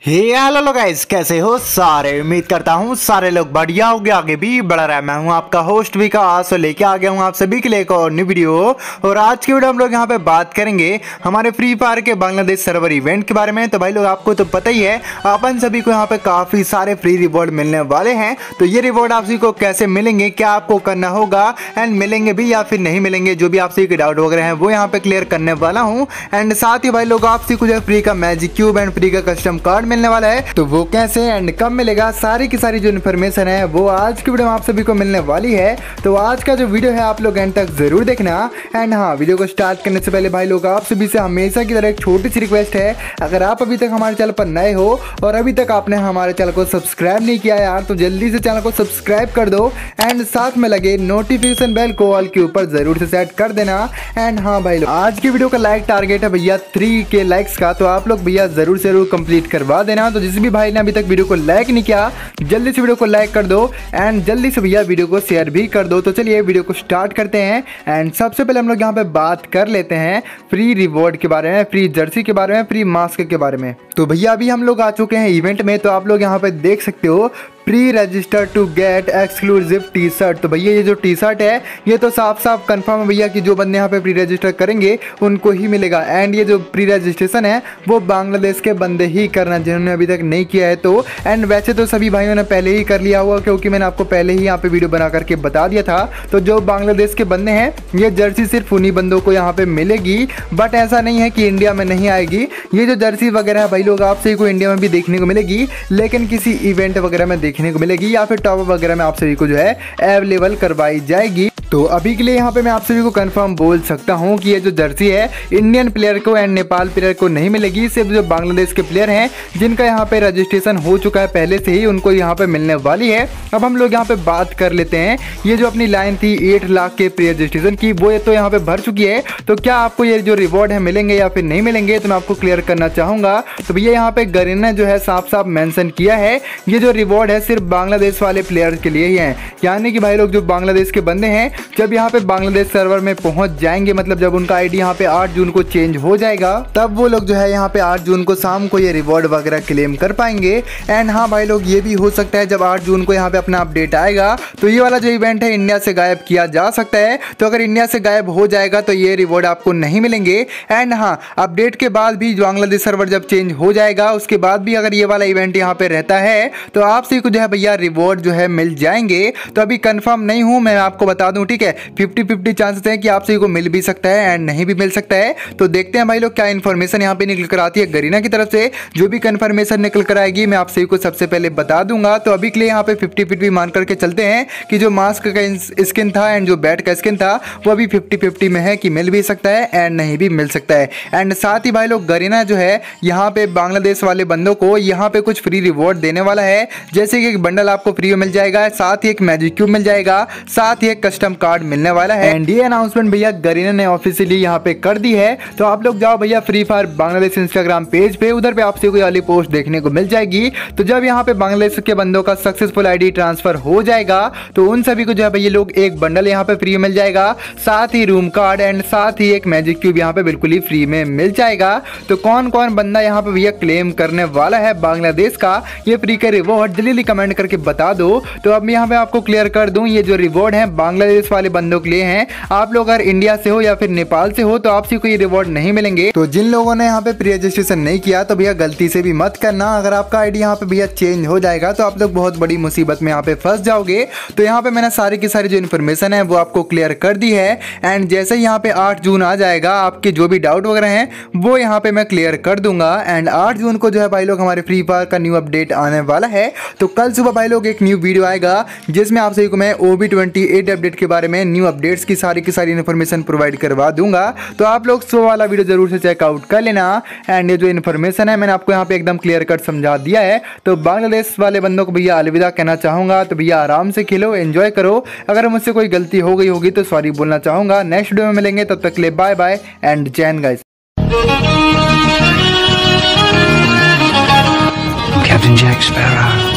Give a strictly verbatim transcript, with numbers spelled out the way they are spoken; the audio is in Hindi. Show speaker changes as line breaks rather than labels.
हे हेलो लोग गाइस, कैसे हो सारे। उम्मीद करता हूँ सारे लोग बढ़िया हो गए, आगे भी बढ़ रहा है। मैं हूँ आपका होस्ट विकास और लेके आ गया हूँ आप सभी के लिए एक और न्यू वीडियो। और आज की वीडियो हम लोग यहाँ पे बात करेंगे हमारे फ्री फायर के बांग्लादेश सर्वर इवेंट के बारे में। तो भाई लोग आपको तो पता ही है, अपन सभी को यहाँ पे काफी सारे फ्री रिवॉर्ड मिलने वाले हैं। तो ये रिवॉर्ड आप सभी को कैसे मिलेंगे, क्या आपको करना होगा एंड मिलेंगे भी या फिर नहीं मिलेंगे, जो भी आप सभी के डाउट वगैरह है वो यहाँ पे क्लियर करने वाला हूँ। एंड साथ ही भाई लोग आप सभी को जो फ्री का मैजिक क्यूब एंड फ्री का कस्टम कार्ड मिलने वाला है, तो वो कैसे एंड कब मिलेगा, सारी की सारी जो इन्फॉर्मेशन है वो आज की वीडियो में आप सभी को मिलने वाली है। तो आज का जो वीडियो है आप लोग एंड तक जरूर देखना। एंड हाँ, वीडियो को स्टार्ट करने से पहले भाई लोग आप सभी से हमेशा की तरह एक छोटी सी रिक्वेस्ट है, अगर आप अभी तक हमारे चैनल पर नए हो और अभी तक आपने हमारे चैनल को सब्सक्राइब नहीं किया यार, तो जल्दी से चैनल को सब्सक्राइब कर दो एंड साथ में लगे नोटिफिकेशन बेल को ऑल के ऊपर जरूर से सेट कर देना। एंड हाँ भाई लोग, आज की वीडियो का लाइक टारगेट है भैया थ्री के लाइक्स का, तो आप लोग भैया जरूर से जरूर कंप्लीट करवा देना। तो जिस भी भाई ने अभी तक वीडियो को लाइक नहीं किया, जल्दी से वीडियो को लाइक कर दो एंड जल्दी से भैया वीडियो को शेयर भी कर दो। तो चलिए वीडियो को स्टार्ट करते हैं। एंड सबसे पहले हम लोग यहाँ पे बात कर लेते हैं फ्री रिवॉर्ड के बारे में, फ्री जर्सी के बारे में, फ्री मास्क के बारे में। तो भैया अभी हम लोग आ चुके हैं इवेंट में, तो आप लोग यहाँ पे देख सकते हो pre register to get exclusive T shirt. तो भैया ये जो टी शर्ट है ये तो साफ साफ कंफर्म है भैया कि जो बंदे यहाँ पे प्री रजिस्टर करेंगे उनको ही मिलेगा। एंड ये जो प्री रजिस्ट्रेशन है वो बांग्लादेश के बंदे ही करना जिन्होंने अभी तक नहीं किया है। तो एंड वैसे तो सभी भाइयों ने पहले ही कर लिया हुआ, क्योंकि मैंने आपको पहले ही यहाँ पे वीडियो बना करके बता दिया था। तो जो बांग्लादेश के बंदे हैं ये जर्सी सिर्फ उन्हीं बंदों को यहाँ पे मिलेगी, बट ऐसा नहीं है कि इंडिया में नहीं आएगी। ये जो जर्सी वगैरह है भाई लोग आप सभी को इंडिया में भी देखने को मिलेगी, लेकिन किसी इवेंट वगैरह में देखने को मिलेगी या फिर टॉप वगैरह में आप सभी को जो है अवेलेबल करवाई जाएगी। तो अभी के लिए यहाँ पे मैं आप सभी को कंफर्म बोल सकता हूँ कि ये जो जर्सी है इंडियन प्लेयर को एंड नेपाल प्लेयर को नहीं मिलेगी, सिर्फ जो बांग्लादेश के प्लेयर हैं जिनका यहाँ पे रजिस्ट्रेशन हो चुका है पहले से ही, उनको यहाँ पे मिलने वाली है। अब हम लोग यहाँ पे बात कर लेते हैं, ये जो अपनी लाइन थी एट लाख के प्री रजिस्ट्रेशन की, वो ये तो यहाँ पे भर चुकी है। तो क्या आपको ये जो रिवॉर्ड है मिलेंगे या फिर नहीं मिलेंगे, तो मैं आपको क्लियर करना चाहूंगा। तो भैया यहाँ पे गरीना ने जो है साफ साफ मेंशन किया है, ये जो रिवॉर्ड है सिर्फ बांग्लादेश वाले प्लेयर के लिए ही है। यानी कि भाई लोग जो बांग्लादेश के बंदे हैं जब यहाँ पे बांग्लादेश सर्वर में पहुंच जाएंगे, मतलब जब उनका आईडी यहाँ पे आठ जून को चेंज हो जाएगा, तब वो लोग जो है यहाँ पे आठ जून को शाम को ये रिवॉर्ड वगैरह क्लेम कर पाएंगे। एंड हाँ भाई लोग, ये भी हो सकता है जब आठ जून को यहाँ पे अपना अपडेट आएगा तो ये वाला जो इवेंट है इंडिया से गायब किया जा सकता है। तो अगर इंडिया से गायब हो जाएगा तो ये रिवॉर्ड आपको नहीं मिलेंगे। एंड हाँ, अपडेट के बाद भी बांग्लादेश सर्वर जब चेंज हो जाएगा उसके बाद भी अगर ये वाला इवेंट यहाँ पे रहता है तो आप सभी को जो है भैया रिवॉर्ड जो है मिल जाएंगे। तो अभी कंफर्म नहीं हूं, मैं आपको बता दूं, ठीक है, फिफ्टी फिफ्टी चांसेस है कि आप सभी को मिल भी सकता है एंड नहीं भी मिल सकता है। तो देखते हैं भाई लोग क्या इन्फॉर्मेशन यहाँ पे निकल कर आती है गरीना की तरफ से। जो भी कंफर्मेशन निकल कर आएगी मैं आप सभी को सबसे पहले बता दूंगा। तो अभी के लिए यहाँ पे फिफ्टी फिफ्टी मान करके चलते हैं कि जो मास्क का स्किन था एंड जो बैट का स्किन था वो अभी फिफ्टी फिफ्टी में है कि मिल भी सकता है एंड नहीं भी मिल सकता है। एंड साथ ही भाई लोग गरीना जो है यहाँ पे बांग्लादेश वाले बंदों को यहाँ पे कुछ फ्री रिवॉर्ड देने वाला है, जैसे कि एक बंडल आपको फ्री में मिल जाएगा, साथ ही एक मैजिक क्यूब मिल जाएगा, साथ ही एक कस्टम कार्ड मिलने वाला है। एंड ये अनाउंसमेंट भैया गरीना ने ऑफिशियली यहाँ पे कर दी है। तो आप लोग जाओ भैया Free Fire Bangladesh Instagram page पे, उधर पे आपसे कोई वाली पोस्ट देखने को मिल जाएगी। तो जब यहाँ पे बांग्लादेश के बंदों का सक्सेसफुल आईडी ट्रांसफर हो जाएगा तो उन सभी को जो है भैया लोग एक बंडल यहाँ पे फ्री मिल जाएगा, साथ ही रूम कार्ड एंड साथ ही एक मैजिक क्यूब यहाँ पे बिल्कुल ही फ्री में मिल जाएगा। तो कौन कौन बंदा यहाँ पे भैया क्लेम करने वाला है बांग्लादेश का ये फ्री का रिवॉर्ड, जल्दी कमेंट करके बता दो। तो अब मैं यहाँ पे आपको क्लियर कर दूं, ये जो रिवॉर्ड है बांग्लादेश वाले बंदों के लिए हैं। आप लोग अगर इंडिया से हो या फिर नेपाल से हो तो आपसे कोई रिवॉर्ड नहीं मिलेंगे। तो जिन लोगों ने यहाँ पे प्री रजिस्ट्रेशन नहीं किया तो भैया गलती से भी मत करना, अगर आपका आईडी यहाँ पे भैया चेंज हो जाएगा तो आप लोग बहुत बड़ी मुसीबत में यहाँ पे फंस जाओगे। तो यहाँ पे मैंने सारी की सारी जो इन्फॉर्मेशन है वो आपको क्लियर कर दी है। एंड जैसे यहाँ पे आठ जून आ जाएगा, आपके जो भी डाउट वगैरह हैं वो यहाँ पे मैं क्लियर कर दूंगा। एंड आठ जून को जो है भाई लोग हमारे फ्री फायर का न्यू अपडेट आने वाला है। तो कल सुबह भाई लोग एक न्यू वीडियो आएगा जिसमें आप सभी को मैं O B twenty eight update के बारे में, न्यू अपडेट्स की सारी की सारी इन्फॉर्मेशन प्रोवाइड करवा दूंगा। तो आप लोग सुबह वाला वीडियो जरूर से चेकआउट कर लेना। एंड ये जो इन्फॉर्मेशन है मैंने आपको यहाँ पे एकदम क्लियर कट समझा दिया है। तो बांग्लादेश वाले बंदों को भैया अलविदा कहना चाहूंगा। तो भैया आराम से खेलो, एंजॉय करो। अगर मुझसे कोई गलती हो गई होगी तो सॉरी बोलना चाहूंगा। नेक्स्ट वीडियो में मिलेंगे, तब तक के लिए bye bye and Jai Hind guys.
Captain Jack Sparrow.